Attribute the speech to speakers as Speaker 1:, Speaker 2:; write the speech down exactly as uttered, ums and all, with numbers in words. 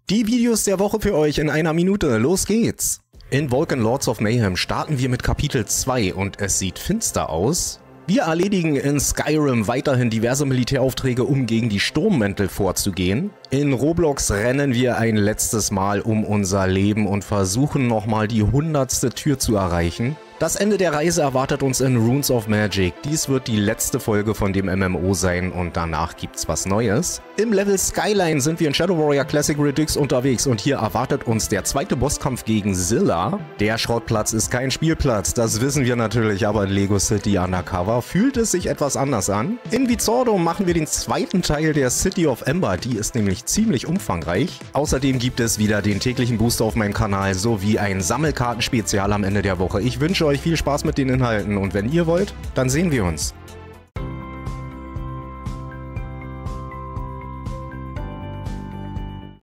Speaker 1: Die Videos der Woche für euch in einer Minute. Los geht's! In Vulcan Lords of Mayhem starten wir mit Kapitel zwei und es sieht finster aus. Wir erledigen in Skyrim weiterhin diverse Militäraufträge, um gegen die Sturmmäntel vorzugehen. In Roblox rennen wir ein letztes Mal um unser Leben und versuchen nochmal die hundertste Tür zu erreichen. Das Ende der Reise erwartet uns in Runes of Magic. Dies wird die letzte Folge von dem M M O sein und danach gibt's was Neues. Im Level Skyline sind wir in Shadow Warrior Classic Redux unterwegs und hier erwartet uns der zweite Bosskampf gegen Zilla. Der Schrottplatz ist kein Spielplatz, das wissen wir natürlich, aber in Lego City Undercover fühlt es sich etwas anders an. In Vizordo machen wir den zweiten Teil der City of Ember, die ist nämlich ziemlich umfangreich. Außerdem gibt es wieder den täglichen Booster auf meinem Kanal sowie ein Sammelkartenspezial am Ende der Woche. Ich wünsche euch viel Spaß mit den Inhalten und wenn ihr wollt, dann sehen wir uns.